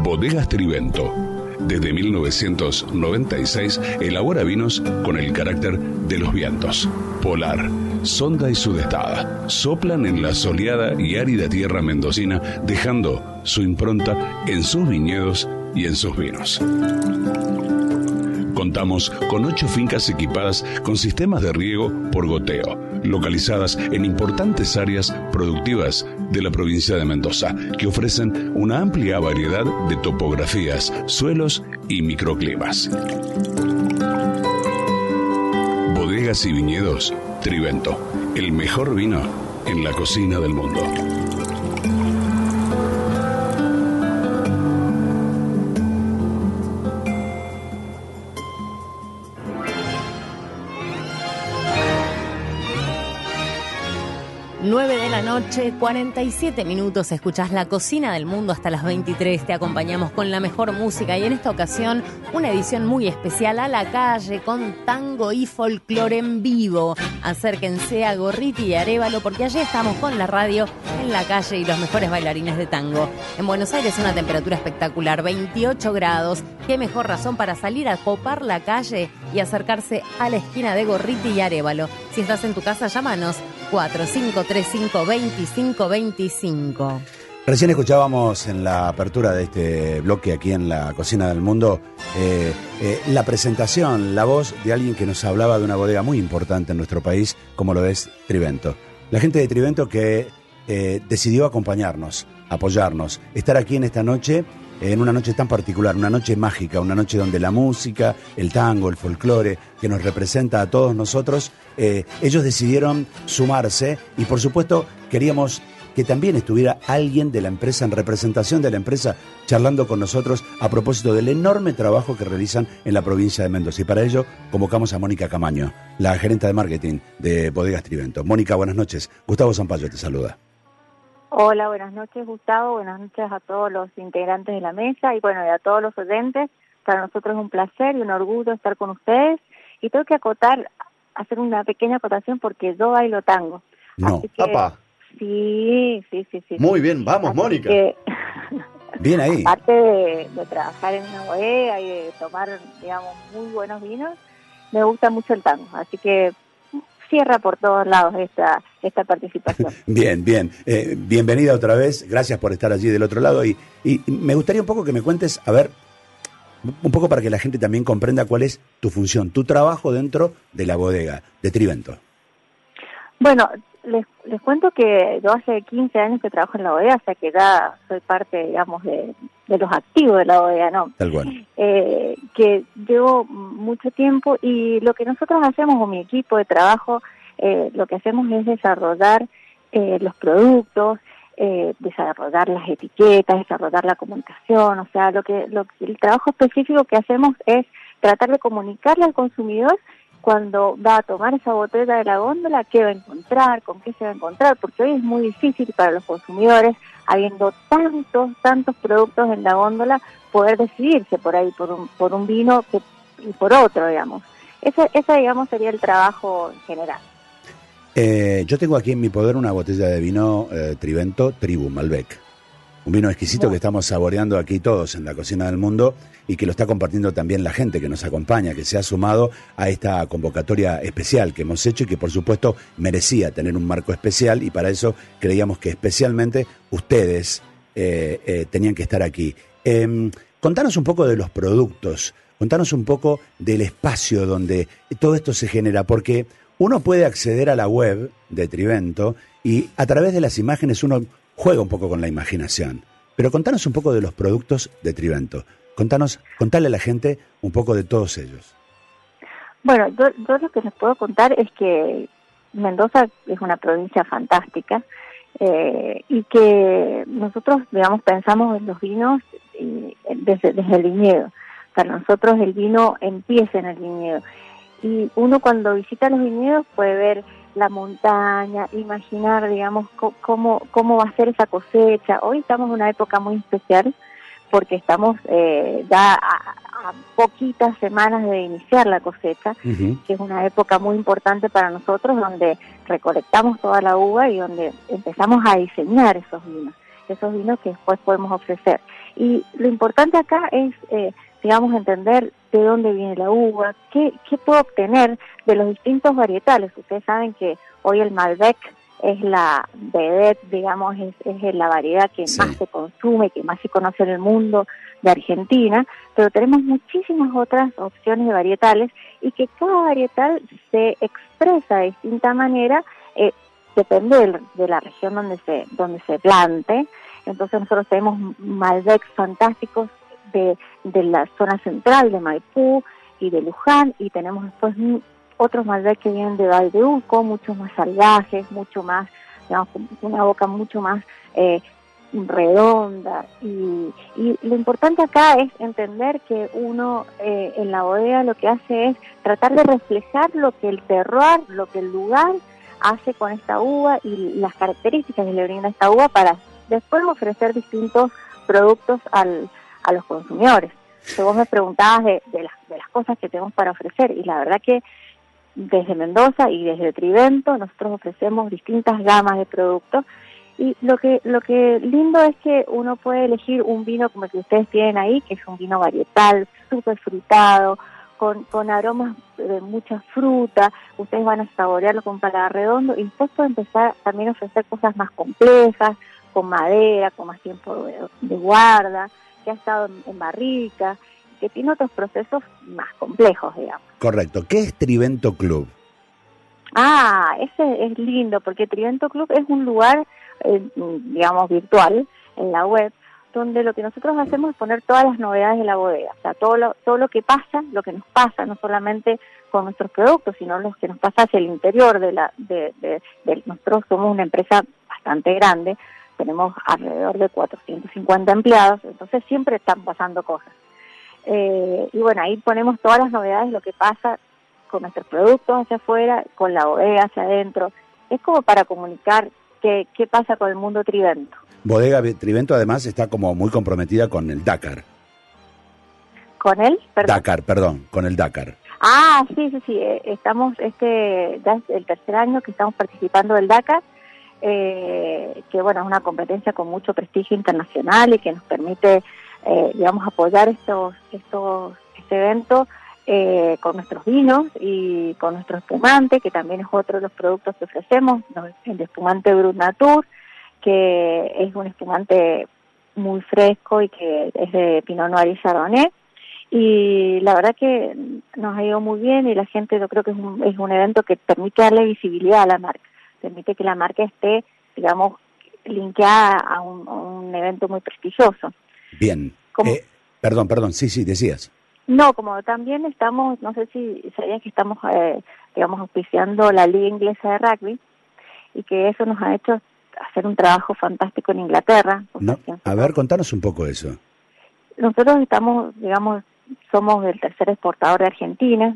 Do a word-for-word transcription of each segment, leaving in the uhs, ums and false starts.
Bodegas Trivento. Desde mil novecientos noventa y seis elabora vinos con el carácter de los vientos. Polar, Sonda y Sudestada soplan en la soleada y árida tierra mendocina, dejando su impronta en sus viñedos y en sus vinos. Contamos con ocho fincas equipadas con sistemas de riego por goteo, localizadas en importantes áreas productivas de la provincia de Mendoza, que ofrecen una amplia variedad de topografías, suelos y microclimas. Bodegas y viñedos Trivento, el mejor vino en la cocina del mundo. nueve de la noche, cuarenta y siete minutos, escuchás La Cocina del Mundo hasta las veintitrés, te acompañamos con la mejor música y en esta ocasión una edición muy especial a la calle con tango y folclore en vivo. Acérquense a Gorriti y Arévalo porque allí estamos con la radio en la calle y los mejores bailarines de tango. En Buenos Aires una temperatura espectacular, veintiocho grados, qué mejor razón para salir a copar la calle y acercarse a la esquina de Gorriti y Arévalo. Si estás en tu casa, llámanos cuatro cinco tres cinco, dos cinco dos cinco. Recién escuchábamos en la apertura de este bloque aquí en La Cocina del Mundo eh, eh, la presentación, la voz de alguien que nos hablaba de una bodega muy importante en nuestro país, como lo es Trivento. La gente de Trivento que eh, decidió acompañarnos, apoyarnos, estar aquí en esta noche, en una noche tan particular, una noche mágica, una noche donde la música, el tango, el folclore, que nos representa a todos nosotros, eh, ellos decidieron sumarse y por supuesto queríamos que también estuviera alguien de la empresa, en representación de la empresa, charlando con nosotros a propósito del enorme trabajo que realizan en la provincia de Mendoza. Y para ello convocamos a Mónica Camaño, la gerente de marketing de Bodegas Trivento. Mónica, buenas noches. Gustavo Zampayo te saluda. Hola, buenas noches Gustavo, buenas noches a todos los integrantes de la mesa y bueno, y a todos los oyentes. Para nosotros es un placer y un orgullo estar con ustedes y tengo que acotar, hacer una pequeña acotación porque yo bailo tango. No, Así que, papá. Sí, sí, sí, sí. Muy bien, vamos, Así Mónica. Que, bien ahí. Aparte de, de trabajar en una bodega y de tomar, digamos, muy buenos vinos, me gusta mucho el tango, así que cierra por todos lados esta esta participación. Bien, bien. Eh, bienvenida otra vez. Gracias por estar allí del otro lado. Y, y me gustaría un poco que me cuentes, a ver, un poco para que la gente también comprenda cuál es tu función, tu trabajo dentro de la bodega de Trivento. Bueno, les, les cuento que yo hace quince años que trabajo en la bodega, o sea que ya soy parte, digamos, de, de los activos de la bodega, ¿no? Tal cual. Eh, que llevo mucho tiempo y lo que nosotros hacemos con mi equipo de trabajo, eh, lo que hacemos es desarrollar eh, los productos, eh, desarrollar las etiquetas, desarrollar la comunicación, o sea, lo que, lo que el trabajo específico que hacemos es tratar de comunicarle al consumidor cuando va a tomar esa botella de la góndola, qué va a encontrar, con qué se va a encontrar, porque hoy es muy difícil para los consumidores, habiendo tantos, tantos productos en la góndola, poder decidirse por ahí, por un, por un vino que, y por otro, digamos. Ese, ese, digamos, sería el trabajo en general. Eh, yo tengo aquí en mi poder una botella de vino eh, Trivento Tribu Malbec. Un vino exquisito que estamos saboreando aquí todos en La Cocina del Mundo y que lo está compartiendo también la gente que nos acompaña, que se ha sumado a esta convocatoria especial que hemos hecho y que por supuesto merecía tener un marco especial y para eso creíamos que especialmente ustedes eh, eh, tenían que estar aquí. Eh, contanos un poco de los productos, contanos un poco del espacio donde todo esto se genera, porque uno puede acceder a la web de Trivento y a través de las imágenes uno juega un poco con la imaginación, pero contanos un poco de los productos de Trivento. Contanos, contale a la gente un poco de todos ellos. Bueno, yo, yo lo que les puedo contar es que Mendoza es una provincia fantástica eh, y que nosotros, digamos, pensamos en los vinos eh, desde, desde el viñedo. Para nosotros el vino empieza en el viñedo. Y uno cuando visita los viñedos puede ver la montaña, imaginar, digamos, cómo, cómo va a ser esa cosecha. Hoy estamos en una época muy especial porque estamos eh, ya a, a poquitas semanas de iniciar la cosecha, uh-huh. que es una época muy importante para nosotros, donde recolectamos toda la uva y donde empezamos a diseñar esos vinos, esos vinos que después podemos ofrecer. Y lo importante acá es, eh, digamos, entender de dónde viene la uva, qué, qué puedo obtener de los distintos varietales. Ustedes saben que hoy el Malbec es la vedette, digamos, es, es la variedad que sí. más se consume, que más se conoce en el mundo de Argentina, pero tenemos muchísimas otras opciones de varietales y que cada varietal se expresa de distinta manera, eh, depende de, de la región donde se, donde se plante. Entonces nosotros tenemos Malbecs fantásticos de, de la zona central de Maipú y de Luján, y tenemos después otros Malbec que vienen de Valdeúco, mucho más salvajes, mucho más, digamos, una boca mucho más eh, redonda. Y, y lo importante acá es entender que uno eh, en la bodega lo que hace es tratar de reflejar lo que el terroir, lo que el lugar hace con esta uva y las características que le brinda esta uva para después ofrecer distintos productos al, a los consumidores. Que vos me preguntabas de, de, las, de las cosas que tenemos para ofrecer, y la verdad que desde Mendoza y desde Trivento nosotros ofrecemos distintas gamas de productos, y lo que lo que lindo es que uno puede elegir un vino como el que ustedes tienen ahí, que es un vino varietal, súper frutado, con, con aromas de mucha fruta. Ustedes van a saborearlo con paladar redondo, y después puede empezar también a ofrecer cosas más complejas, con madera, con más tiempo de, de guarda, que ha estado en, en barrica, que tiene otros procesos más complejos, digamos. Correcto. ¿Qué es Trivento Club? Ah, ese es lindo, porque Trivento Club es un lugar, eh, digamos, virtual, en la web, donde lo que nosotros hacemos es poner todas las novedades de la bodega. O sea, todo lo, todo lo que pasa, lo que nos pasa, no solamente con nuestros productos, sino lo que nos pasa hacia el interior de la... De, de, de, nosotros somos una empresa bastante grande, tenemos alrededor de cuatrocientos cincuenta empleados, entonces siempre están pasando cosas. Eh, y bueno, ahí ponemos todas las novedades, lo que pasa con nuestros productos hacia afuera, con la bodega hacia adentro. Es como para comunicar qué, qué pasa con el mundo Trivento. Bodega Trivento además está como muy comprometida con el Dakar. ¿Con él? Perdón. Dakar, perdón, con el Dakar. Ah, sí, sí, sí, estamos, este, ya es el tercer año que estamos participando del Dakar, eh, que bueno, es una competencia con mucho prestigio internacional y que nos permite, eh, digamos, apoyar estos, estos, este evento eh, con nuestros vinos y con nuestro espumante, que también es otro de los productos que ofrecemos, el espumante Brut Natur, que es un espumante muy fresco y que es de Pinot Noir y Chardonnay. Y la verdad que nos ha ido muy bien, y la gente, yo creo que es un, es un evento que permite darle visibilidad a la marca, permite que la marca esté, digamos, linkeada a un, a un evento muy prestigioso. Bien. Eh, perdón, perdón, sí, sí, decías. No, como también estamos, no sé si sabías que estamos, eh, digamos, auspiciando la Liga Inglesa de Rugby, y que eso nos ha hecho hacer un trabajo fantástico en Inglaterra. No, a ver, contanos un poco eso. Nosotros estamos, digamos, somos el tercer exportador de Argentina,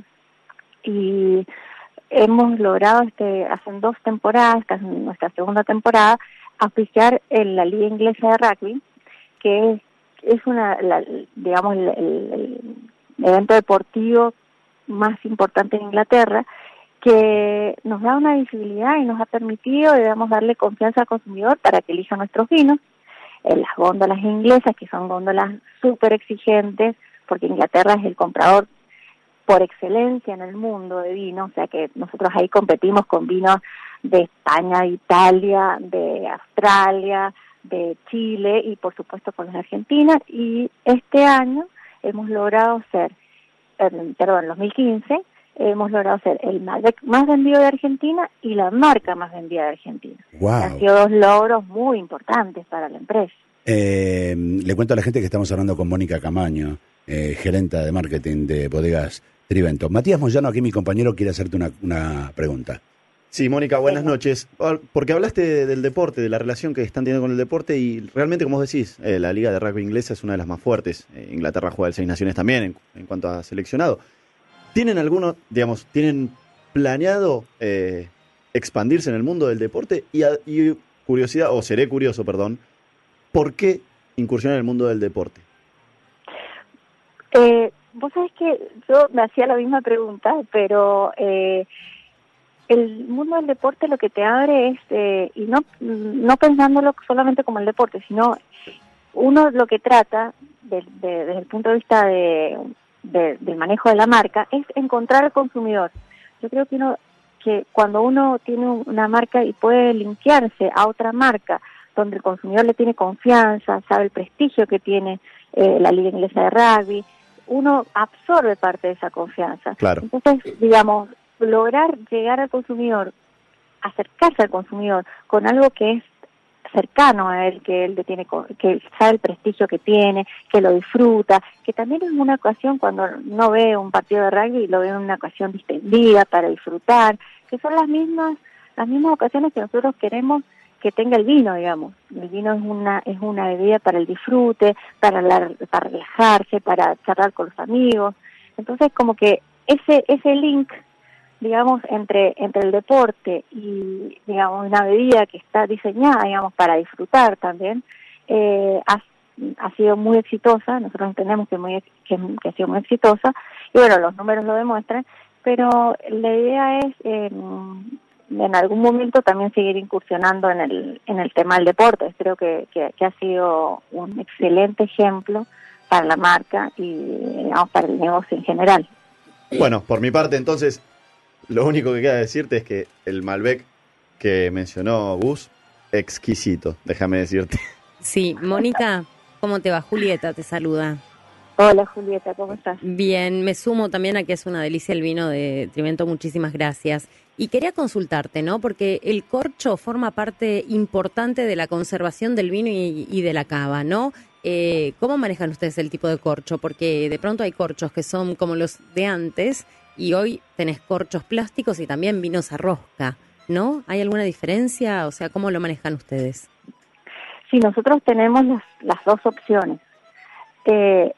y hemos logrado, este, hace dos temporadas, esta es nuestra segunda temporada, auspiciar en la Liga Inglesa de Rugby, que es, es una, la, digamos, el, el, el evento deportivo más importante en Inglaterra, que nos da una visibilidad y nos ha permitido, digamos, darle confianza al consumidor para que elija nuestros vinos. En las góndolas inglesas, que son góndolas súper exigentes, porque Inglaterra es el comprador por excelencia en el mundo de vino, o sea que nosotros ahí competimos con vinos de España, de Italia, de Australia, de Chile y por supuesto con los de Argentina. Y este año hemos logrado ser, eh, perdón, en dos mil quince, hemos logrado ser el Malbec más vendido de Argentina y la marca más vendida de Argentina. Wow. Han sido dos logros muy importantes para la empresa. Eh, le cuento a la gente que estamos hablando con Mónica Camaño, eh, gerenta de marketing de Bodegas Trivento. Matías Moyano, aquí mi compañero, quiere hacerte una, una pregunta. Sí, Mónica, buenas noches. Porque hablaste del deporte, de la relación que están teniendo con el deporte, y realmente, como vos decís, eh, la Liga de Rugby Inglesa es una de las más fuertes. Eh, Inglaterra juega el Seis Naciones también en, en cuanto a seleccionado. ¿Tienen alguno, digamos, tienen planeado eh, expandirse en el mundo del deporte? Y, a, y curiosidad, o seré curioso, perdón, ¿por qué incursionar en el mundo del deporte? Eh, vos sabés que yo me hacía la misma pregunta, pero eh, el mundo del deporte lo que te abre es, eh, y no, no pensándolo solamente como el deporte, sino uno lo que trata, de, de, desde el punto de vista de, de, del manejo de la marca, es encontrar al consumidor. Yo creo que uno que cuando uno tiene una marca y puede linkearse a otra marca, donde el consumidor le tiene confianza, sabe el prestigio que tiene eh, la Liga Inglesa de Rugby, uno absorbe parte de esa confianza. Claro. Entonces, digamos, lograr llegar al consumidor, acercarse al consumidor con algo que es cercano a él, que él le tiene, que sabe el prestigio que tiene, que lo disfruta, que también es una ocasión cuando no ve un partido de rugby, lo ve en una ocasión distendida para disfrutar, que son las mismas, las mismas ocasiones que nosotros queremos que tenga el vino, digamos. El vino es una es una bebida para el disfrute, para la, para relajarse, para charlar con los amigos. Entonces, como que ese ese link, digamos, entre entre el deporte y, digamos, una bebida que está diseñada, digamos, para disfrutar también, eh, ha, ha sido muy exitosa. Nosotros entendemos que, muy, que, que ha sido muy exitosa, y bueno, los números lo demuestran, pero la idea es eh, en algún momento también seguir incursionando en el en el tema del deporte. Creo que, que, que ha sido un excelente ejemplo para la marca y, digamos, para el negocio en general. Bueno, por mi parte, entonces, lo único que queda decirte es que el Malbec que mencionó Gus, exquisito, déjame decirte. Sí, Mónica, ¿cómo te va? Julieta te saluda. Hola Julieta, ¿cómo estás? Bien, me sumo también a que es una delicia el vino de Trivento, muchísimas gracias. Y quería consultarte, ¿no? Porque el corcho forma parte importante de la conservación del vino y, y de la cava, ¿no? Eh, ¿Cómo manejan ustedes el tipo de corcho? Porque de pronto hay corchos que son como los de antes y hoy tenés corchos plásticos y también vinos a rosca, ¿no? ¿Hay alguna diferencia? O sea, ¿cómo lo manejan ustedes? Sí, nosotros tenemos las, las dos opciones. Eh,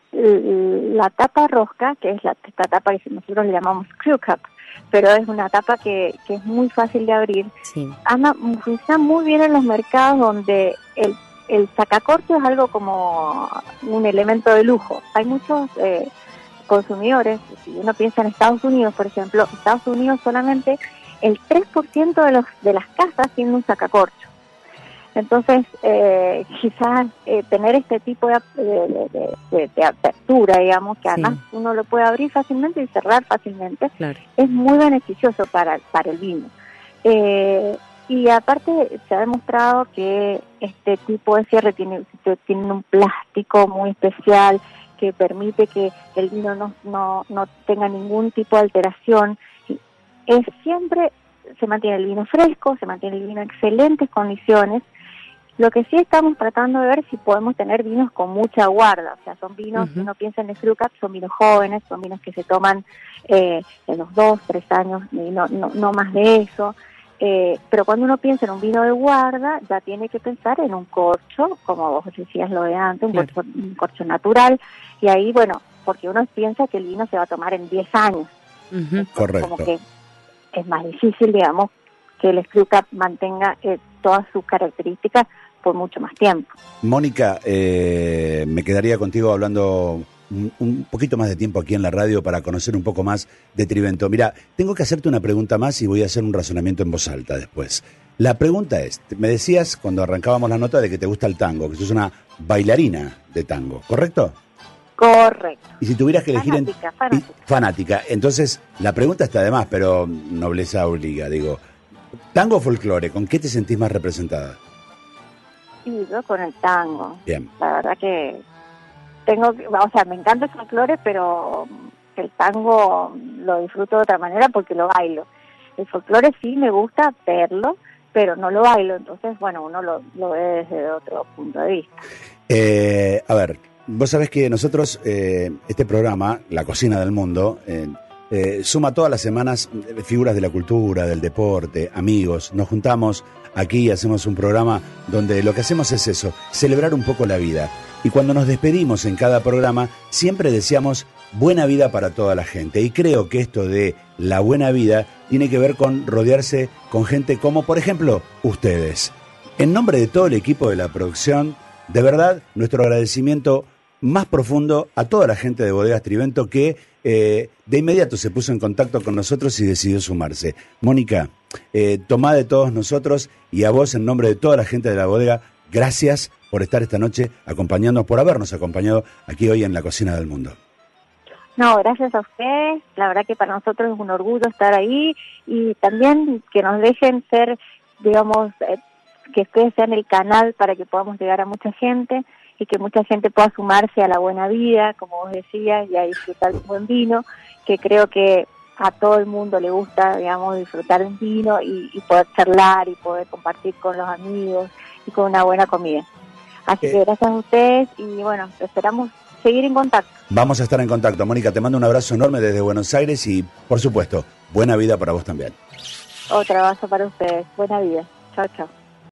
la tapa rosca, que es la, esta tapa que nosotros le llamamos screw cap, pero es una tapa que, que es muy fácil de abrir. Sí. Anda, funciona muy bien en los mercados donde el, el sacacorcho es algo como un elemento de lujo. Hay muchos eh, consumidores, si uno piensa en Estados Unidos, por ejemplo, Estados Unidos solamente el tres por ciento de, los, de las casas tienen un sacacorcho. Entonces, eh, quizás eh, tener este tipo de, de, de, de, de apertura, digamos, que además sí, uno lo puede abrir fácilmente y cerrar fácilmente, claro, es muy beneficioso para, para el vino. Eh, y aparte se ha demostrado que este tipo de cierre tiene, tiene un plástico muy especial que permite que el vino no, no, no tenga ningún tipo de alteración. Es siempre, se mantiene el vino fresco, se mantiene el vino en excelentes condiciones. Lo que sí estamos tratando de ver si podemos tener vinos con mucha guarda, o sea, son vinos, uh-huh, uno piensa en el screw cap, son vinos jóvenes, son vinos que se toman eh, en los dos, tres años, y no, no, no más de eso, eh, pero cuando uno piensa en un vino de guarda, ya tiene que pensar en un corcho, como vos decías lo de antes, un, claro, corcho, un corcho natural, y ahí, bueno, porque uno piensa que el vino se va a tomar en diez años. Uh-huh. Correcto. Como que es más difícil, digamos, que el screw cap mantenga eh, todas sus características por mucho más tiempo. Mónica, eh, me quedaría contigo hablando un, un poquito más de tiempo aquí en la radio para conocer un poco más de Trivento. Mira, tengo que hacerte una pregunta más y voy a hacer un razonamiento en voz alta después. La pregunta es, me decías cuando arrancábamos la nota de que te gusta el tango, que sos una bailarina de tango, ¿correcto? Correcto. Y si tuvieras que elegir... Fanática, en... fanática. Fanática. Entonces, la pregunta está de más, pero nobleza obliga, digo. Tango o folclore, ¿con qué te sentís más representada? Sí, yo con el tango. Bien. La verdad que tengo, o sea, me encanta el folclore, pero el tango lo disfruto de otra manera porque lo bailo. El folclore sí me gusta verlo, pero no lo bailo, entonces, bueno, uno lo, lo ve desde otro punto de vista. Eh, a ver, vos sabés que nosotros, eh, este programa, La Cocina del Mundo, eh, eh, suma todas las semanas figuras de la cultura, del deporte, amigos, nos juntamos aquí y hacemos un programa donde lo que hacemos es eso, celebrar un poco la vida. Y cuando nos despedimos en cada programa, siempre deseamos buena vida para toda la gente. Y creo que esto de la buena vida tiene que ver con rodearse con gente como, por ejemplo, ustedes. En nombre de todo el equipo de la producción, de verdad, nuestro agradecimiento más profundo a toda la gente de Bodegas Trivento que eh, de inmediato se puso en contacto con nosotros y decidió sumarse. Mónica, eh, tomá de todos nosotros y a vos en nombre de toda la gente de la bodega, gracias por estar esta noche acompañándonos, por habernos acompañado aquí hoy en la Cocina del Mundo. No, gracias a ustedes. La verdad que para nosotros es un orgullo estar ahí y también que nos dejen ser, digamos, eh, que ustedes sean el canal para que podamos llegar a mucha gente y que mucha gente pueda sumarse a la buena vida, como vos decías, y a disfrutar de un buen vino, que creo que a todo el mundo le gusta, digamos, disfrutar un vino y, y poder charlar y poder compartir con los amigos y con una buena comida. Así Eh. que gracias a ustedes y bueno, esperamos seguir en contacto. Vamos a estar en contacto. Mónica, te mando un abrazo enorme desde Buenos Aires y, por supuesto, buena vida para vos también. Otro abrazo para ustedes. Buena vida. Chao, chao.